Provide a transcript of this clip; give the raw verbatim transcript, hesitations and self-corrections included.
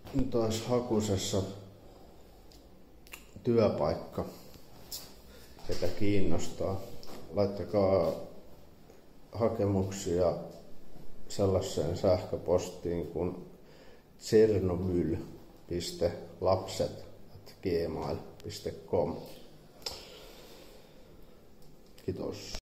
Nyt olisi hakusessa työpaikka, ketä kiinnostaa. Laittakaa hakemuksia sellaiseen sähköpostiin kuin chernobyl piste lapset at gmail piste com. Kiitos.